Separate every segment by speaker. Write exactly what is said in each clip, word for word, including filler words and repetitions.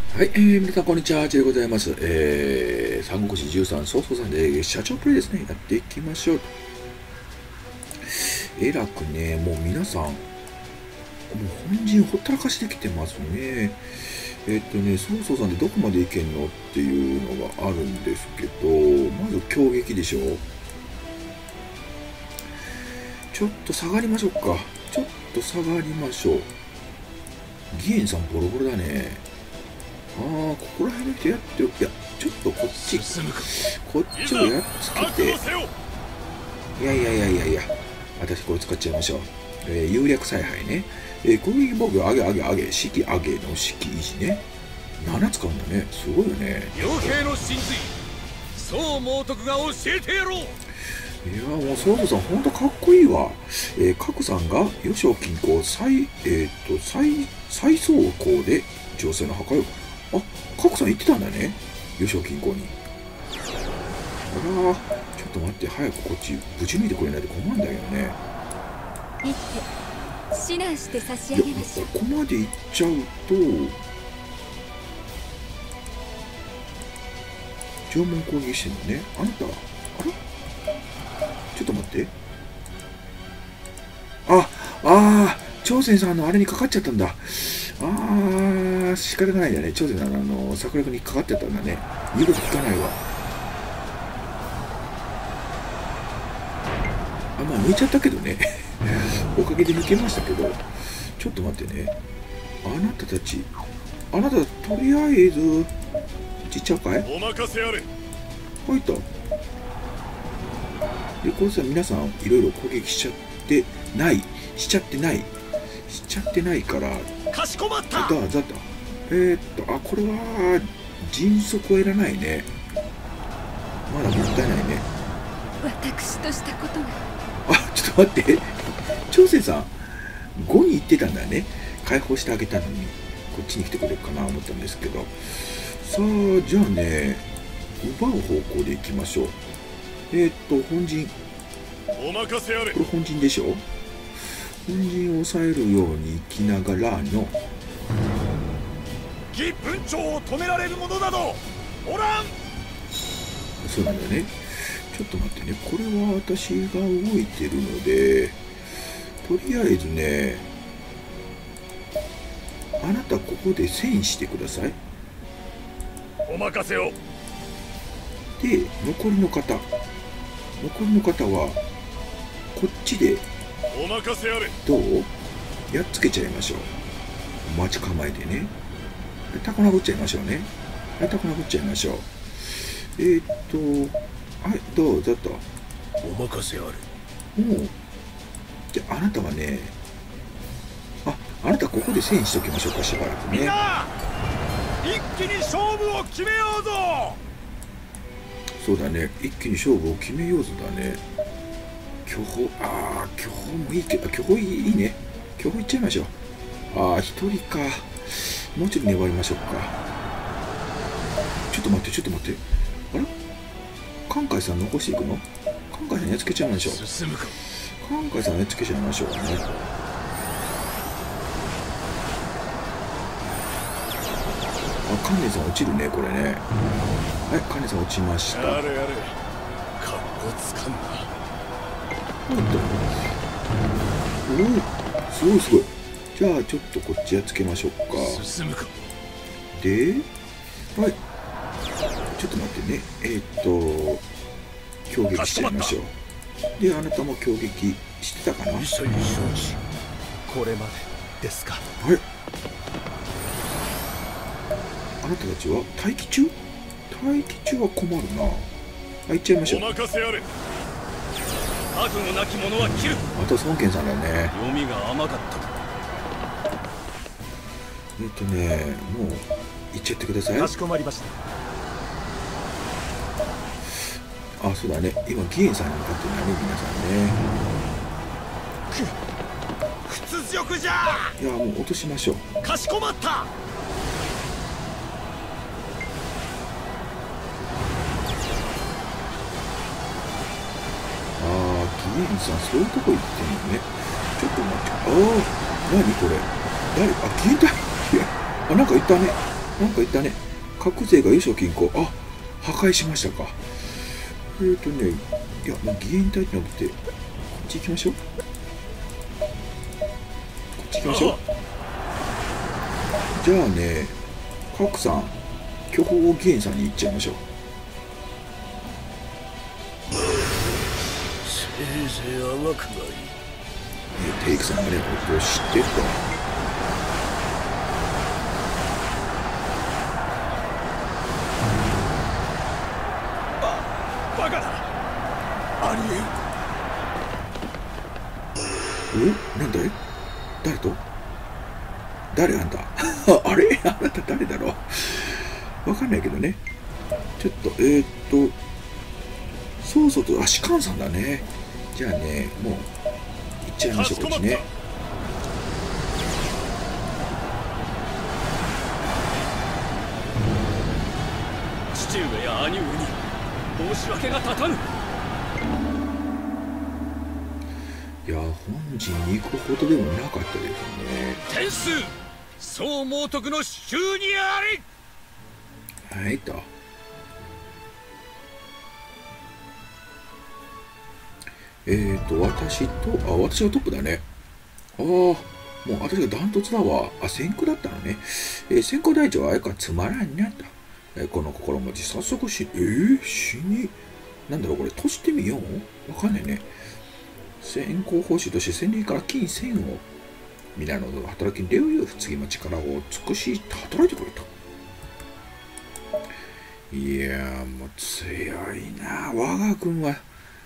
Speaker 1: はい、えー、皆さんこんにちは、ジェでございます。えー、三国志じゅうさん、曹操さんで社長プレイですね、やっていきましょう。えらくね、もう皆さん、もう本陣ほったらかしできてますね。えー、っとね、曹操さんでどこまでいけんのっていうのがあるんですけど、まず攻撃でしょ。ちょっと下がりましょうか。ちょっと下がりましょう。義援さんボロボロだね。ああ、ここら辺の人やってる。いや、ちょっとこっち、こっちをやっつけて。いやいやいやいやいや、私これ使っちゃいましょう。えー、有略采配ね。えー、攻撃防御上げ上げ上げ、式上げの式維持ね。なな使うんだね。すごいよね。
Speaker 2: 傭兵の真髄、宋猛徳が教えてやろう。い
Speaker 1: やもう曹操さんほんとかっこいいわ。えー、角さんが余剰均衡最、えっ、ー、と、最、最走行で情勢の破壊を。あ、角さん言ってたんだね。余剰均衡に。あら、ちょっと待って、早くこっちぶち抜いてくれないと困るんだけどね。
Speaker 3: 行って指南して差し上げましょう。
Speaker 1: ここまで行っちゃうと縄文攻撃してるのね。あなた、あらちょっと待って。あ、あー、朝鮮さんのあれにかかっちゃったんだ。あー、仕方がないんだね。朝鮮さんのあの策略にかかってたんだね。言うこと聞かないわ。あ、まあ抜いちゃったけどね。おかげで抜けましたけど。ちょっと待ってね。あなたたち、あなたとりあえずちっちゃうかい？
Speaker 2: お任せあれ。
Speaker 1: 入った。で、これさ、皆さんいろいろ攻撃しちゃってないしちゃってないしちゃってないから。
Speaker 2: かしこまった。
Speaker 1: だだだえー、っとあこれは迅速はいらないね。まだもったいないね。
Speaker 3: 私としたことが。
Speaker 1: あ、ちょっと待って。朝鮮さんごに行ってたんだね。解放してあげたのにこっちに来てくれるかなと思ったんですけど。さあ、じゃあね、奪う方向で行きましょう。えー、っと本陣、
Speaker 2: お任せあれ。
Speaker 1: これ本陣でしょ。本陣を抑えるように行きながらの
Speaker 2: 義文長を止められるものなどおらん。
Speaker 1: そうなんだよね。ちょっと待ってね、これは私が動いてるので、とりあえずね、あなたここで戦してください。
Speaker 2: お任せを。
Speaker 1: で、残りの方、残りの方はこっちで
Speaker 2: お任せあれ。
Speaker 1: どうやっつけちゃいましょう。待ち構えてね。タコ殴っちゃいましょうね。タコ殴っちゃいましょう。えー、っとはい、どうぞと。
Speaker 2: お任せあれ。
Speaker 1: もうじゃあ、あなたはね、あ、あなたここで戦しときましょうか、しばらくね。
Speaker 2: みんな一気に勝負を決めようぞ。
Speaker 1: そうだね、一気に勝負を決めようぞだね。巨峰、ああ、巨峰もいいけど、巨峰いいね。巨峰いっちゃいましょう。ああ、一人か。もうちょっと粘りましょうか。ちょっと待って、ちょっと待って。あれ関海さん残していくの？関海さんやっつけちゃいましょう。
Speaker 2: 進むか。
Speaker 1: 関海さんやっつけちゃいましょうね。あ、関根さん落ちるね、これね。はい、関根さん落ちました。
Speaker 2: やれやれ。かっこつかんな。
Speaker 1: おお、すごいすごい。じゃあちょっとこっちやっつけましょうか。
Speaker 2: 進むか。
Speaker 1: で、はい。ちょっと待ってね。えー、っと、攻撃しちゃいましょう。で、あなたも攻撃してたかな？はい。
Speaker 2: 一緒に承知。これまでですか。
Speaker 1: あなたたちは待機中？待機中は困るな。あ、行っちゃいましょう。
Speaker 2: お任せあれ。悪のなき者は切る。
Speaker 1: また孫権さんだね。
Speaker 2: 読みが甘かったか。
Speaker 1: えっとね、もう行っちゃってください。
Speaker 2: かしこまりました。
Speaker 1: あ、そうだね。今義援さんに向かってるんだね、皆さんね。
Speaker 2: 屈辱じゃ。
Speaker 1: いや、もう落としましょう。
Speaker 2: かしこまった。
Speaker 1: 義援さん、そういうとこ行ってんのね。ちょっと待って。ああ、何これ。誰？あ、消えた。いや、あ、なんか言ったね。 なんか言ったね。核勢が輸送金庫。あ、破壊しましたか。えーとね、いや、もう義援隊じゃなくて、こっち行きましょう。こっち行きましょう。じゃあね、核さん、巨峰義援さんに行っちゃいましょう。
Speaker 2: せいぜいあがくがいい。
Speaker 1: テイクさんがね、これを知ってると。
Speaker 2: バカだ。あり
Speaker 1: えん。え、なんだい。誰と。誰あんた。あれ、あなた誰だろう。わかんないけどね。ちょっとえー、っとそうそうと、あ、士官さんだね。じゃあね、もう行っちゃいましょう。こっちね。
Speaker 2: 父上や兄上に申し訳が立たぬ。
Speaker 1: いや、本陣に行くほどでもなかったですね。
Speaker 2: 天数宋猛徳の手中にあり。
Speaker 1: はいと。えーと、私と、あ、私がトップだね。ああ、もう私がダントツだわ。あ、先行だったのね。えー、先行隊長はあれかつまらんになった。えー、この心持ち、早速し、えー、死に、なんだろう、これ、閉じてみよう。わかんないね。先行報酬として戦利から金千を、皆の働きに礼を言う、次も力を尽くし、働いてくれた。いやー、もう強いな。我が軍は、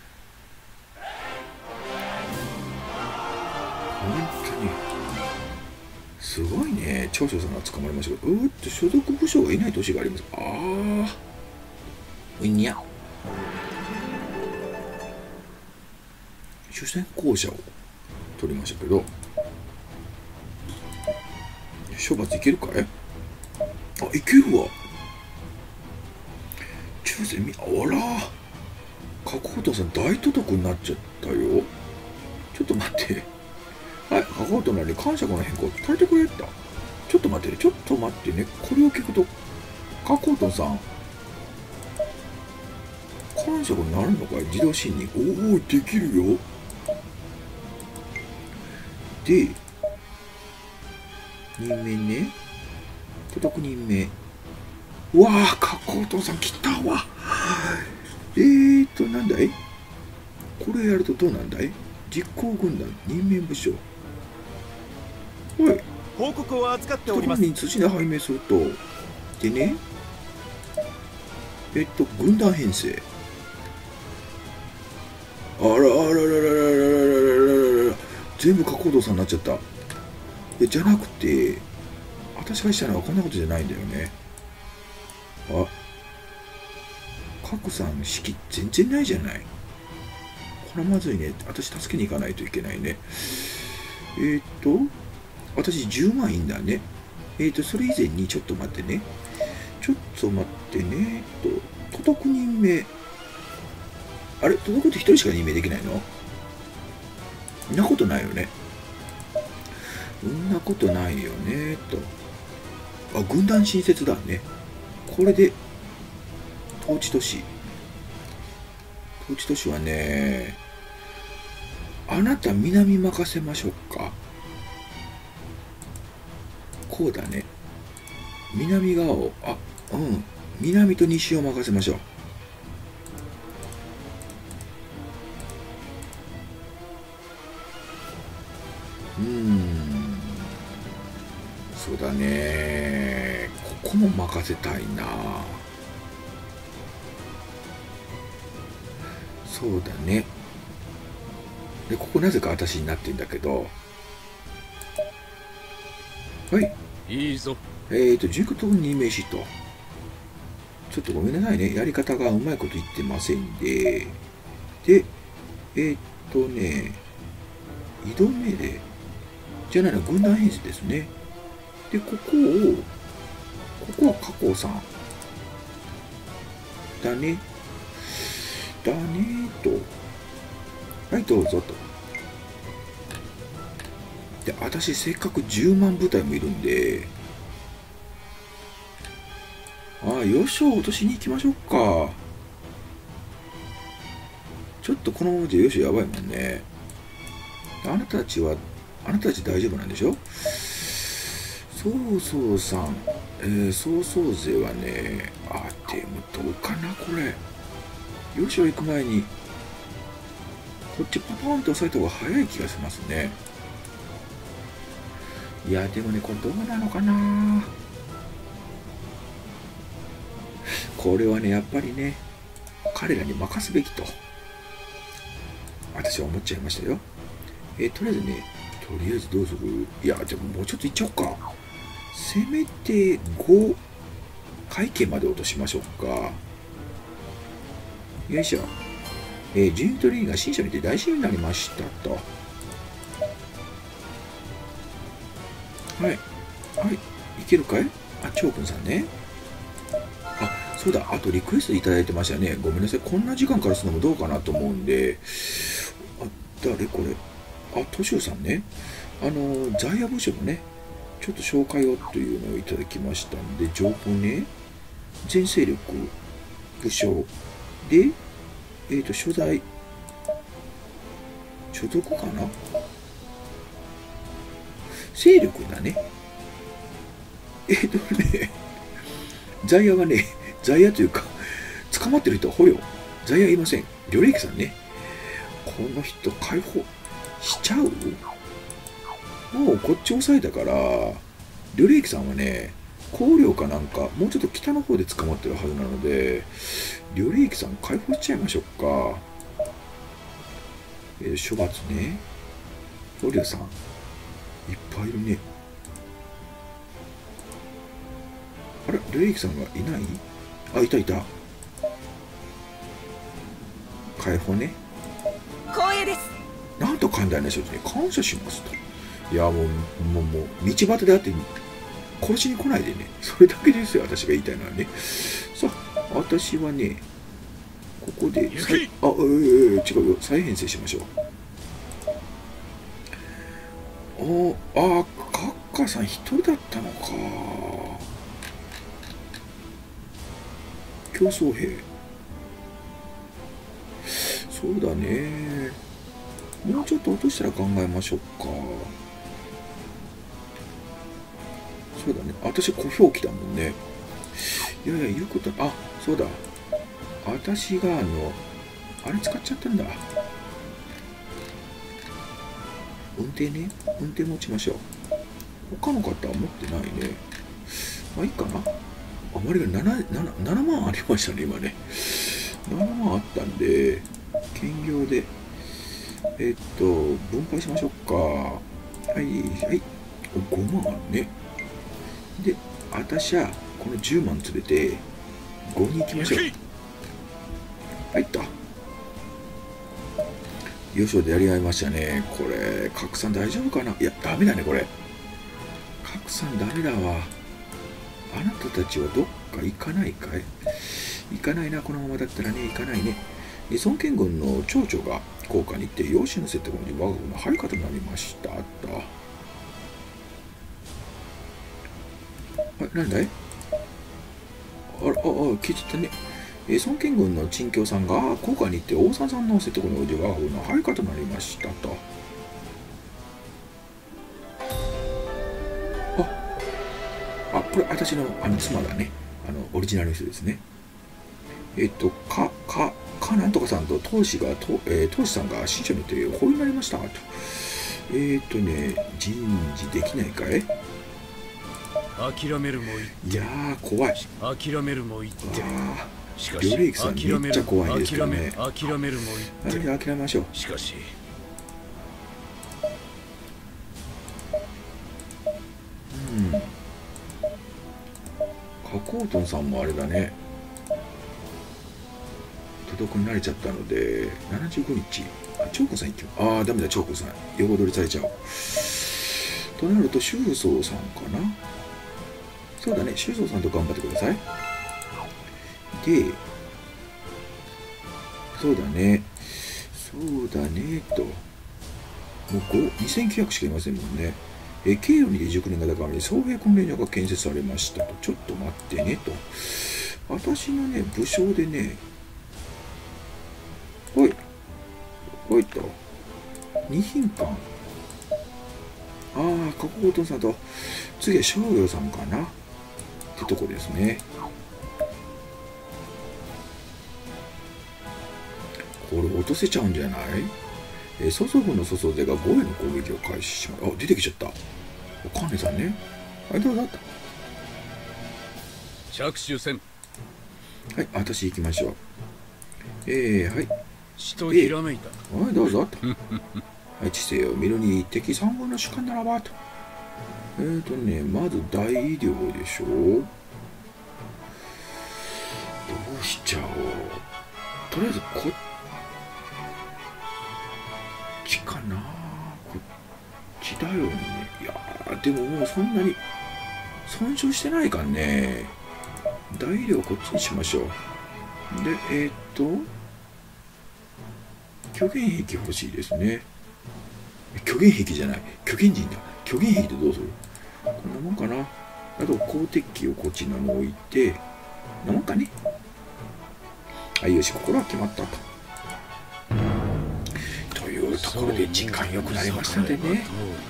Speaker 1: 本当にすごいね。長所さんが捕まりましたけど、うーっと所属部署がいない年があります。ああ、うにゃ。主戦校舎を取りましたけど、処罰いけるかい。あ、いけるわ。中世み、あら、角本さん大都督になっちゃったよ。ちょっと待って。はい、角本なり感謝この変更伝えてくれた。ちょっと待ってね、ちょっと待ってね。これを聞くと、角本さん、感謝になるのかい。自動信任。おお、できるよ。で、任命ね。届く任命。うわあ、角本さん来たわ。えーと、なんだい。これやるとどうなんだい。実行軍団任命部署。はい。
Speaker 4: 報告を預かっております。
Speaker 1: に土で拝命すると、でね、えっと、軍団編成。あらあららららららららら、全部角本さんになっちゃった。え、じゃなくて、私がしたのはこんなことじゃないんだよね。あ、角さん式全然ないじゃない。これはまずいね。私助けに行かないといけないね。えー、っと、私じゅうまんいいんだね。えー、っと、それ以前にちょっと待ってね。ちょっと待ってね。えっと、届く任命。あれ、届くって一人しか任命できないの？そんなことないよね。そんなことないよね。と。あ、軍団新設だね。これで、統治都市。統治都市はね、あなた南任せましょうか。こうだね。南側を、あ、うん。南と西を任せましょう。うーん。そうだね。ここも任せたいな。そうだね。で、ここなぜか私になってんだけど。はい。
Speaker 2: いいぞ。
Speaker 1: えーと、塾と任命しと。ちょっとごめんなさいね。やり方がうまいこと言ってませんで。で、えーとね、移動命令。じゃないの、軍団編成ですね。で、ここを、ここは加工さん。だね。だねと。はい、どうぞと。で、私せっかくじゅうまん部隊もいるんで、 ああ、よしを落としに行きましょうか。ちょっとこのままじゃよしやばいもんね。あなたたちは、あなたたち大丈夫なんでしょ。そうそうさん、えー、そうそう勢はね、あ、でもどうかな、これ。よしを行く前に、こっちパパーンと押さえた方が早い気がしますね。いや、でもね、これどうなのかな。これはね、やっぱりね、彼らに任すべきと、私は思っちゃいましたよ。えー、とりあえずね、とりあえずどうする。いや、でももうちょっといっちゃおうか。せめてご会計まで落としましょうか。よいしょ。えー、ジュニトリーが新書にて大事になりましたと。はい。はい。いけるかい。あ、チョウくんさんね。あ、そうだ。あとリクエストいただいてましたね。ごめんなさい。こんな時間からするのもどうかなと思うんで。あ、誰これ。あ、トシオさんね。あの、ザイア部署のね、ちょっと紹介をというのをいただきましたんで、情報ね。全勢力、部署で、えっと、所在、所属かな、勢力だね。えっとね、ザイヤがね、ザイヤというか、捕まってる人は捕虜。ザイヤいません。リョレイキさんね。この人、解放しちゃう？もうこっち押さえたから、リョレイキさんはね、高陵かなんか、もうちょっと北の方で捕まってるはずなので、リョレイキさん解放しちゃいましょうか。えー、処罰ね。捕虜さん、いっぱいいるね。あれ、リョレイキさんがいない？あ、いたいた。解放ね。
Speaker 3: 光栄です。
Speaker 1: なんと寛大な処置に感謝しますと。いや、もう、もう、もう、道端であって、殺しに来ないでね。それだけですよ、私が言いたいのはね。さあ、私はね、ここで、あ、えー、違うよ、再編成しましょう。ああ、カッカさん一人だったのか。競争兵。そうだね。もうちょっと落としたら考えましょうか。そうだね。私、小表記だもんね。いやいや、言うこと、あ、そうだ。私が、あの、あれ使っちゃったんだ。運転ね。運転持ちましょう。他の方は持ってないね。まあいいかな。あまりが 7, 7, ななまんありましたね、今ね。ななまんあったんで、兼業で、えっと、分配しましょうか。はい、はい。ごまんあるね。で、私はこのじゅうまん連れてごに行きましょう。入った。よしょでやり合いましたね。これ、角さん大丈夫かな。いや、ダメだね、これ。角さんダメだわ。あなたたちはどっか行かないかい？行かないな、このままだったらね、行かないね。孫権軍の町長が甲賀に行って、養子の説得に我が軍の配下となりました。あった。あ、なんだい？あら、あ、あ、聞いちゃったね。孫権軍の陳教さんが甲賀に行って王さんさんの説得において我が軍の配下となりましたと。あ、これ私のあの妻だね。あのオリジナルの人ですね。えっと、か、か、かなんとかさんと当主が、とえー、当主さんが新書にて法になりましたと。えっとね、人事できないかい？
Speaker 2: 諦めるも言って。
Speaker 1: いやー、怖い。
Speaker 2: 諦めるも言って。しかし、
Speaker 1: リョレイキさんめっちゃ怖いですけどね。
Speaker 2: 諦めるも言って。
Speaker 1: はい、諦めましょう。
Speaker 2: しかし、
Speaker 1: うん。加工トンさんもあれだね。届くに慣れちゃったので、ななじゅうごにち。あ、チョウコさん行きます。ああ、ダメだ、チョウコさん。横取りされちゃう。となると、修造さんかな。そうだね、修造さんと頑張ってください。で、そうだね、そうだね、と。もうにせんきゅうひゃくしかいませんもんね。 えー、計よにて熟練が高めに総兵訓練所が建設されましたと。ちょっと待ってねと。私のね、武将でね、ほい、ほいと、二品館。ああ、加工お父さんと、次は商業さんかなってとこですね。これ落とせちゃうんじゃない？えー、祖祖父の祖祖勢がごへの攻撃を開始します。あ、出てきちゃった。お金さんね。はい、どうぞ。
Speaker 2: 着手せん。
Speaker 1: はい、私行きましょう。えー、はい。
Speaker 2: 血とひらめいた。
Speaker 1: えー、はい、どうぞ。はい、知性を見るに敵三軍の主観ならばと。えーとね、まず大医療でしょう。どうしちゃおう。とりあえずこっちかな。こっちだよね。いやー、でももうそんなに損傷してないかんね。大医療こっちにしましょう。で、えー、っと、虚言癖欲しいですね。虚言癖じゃない。虚言人だ。虚言癖ってどうする？こんなもんかな。あと、鋼鉄器をこっちに置いて、こんなもんかね。はい、よし、心は決まったと。というところで時間良くなりましたのでね。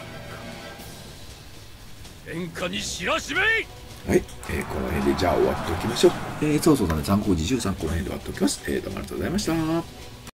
Speaker 2: 殿下に知らしめい。
Speaker 1: はい、えー、この辺でじゃあ終わっておきましょう。えー、そうそうだね、参考時じゅうさんこの辺で終わっておきます。えー、どうもありがとうございました。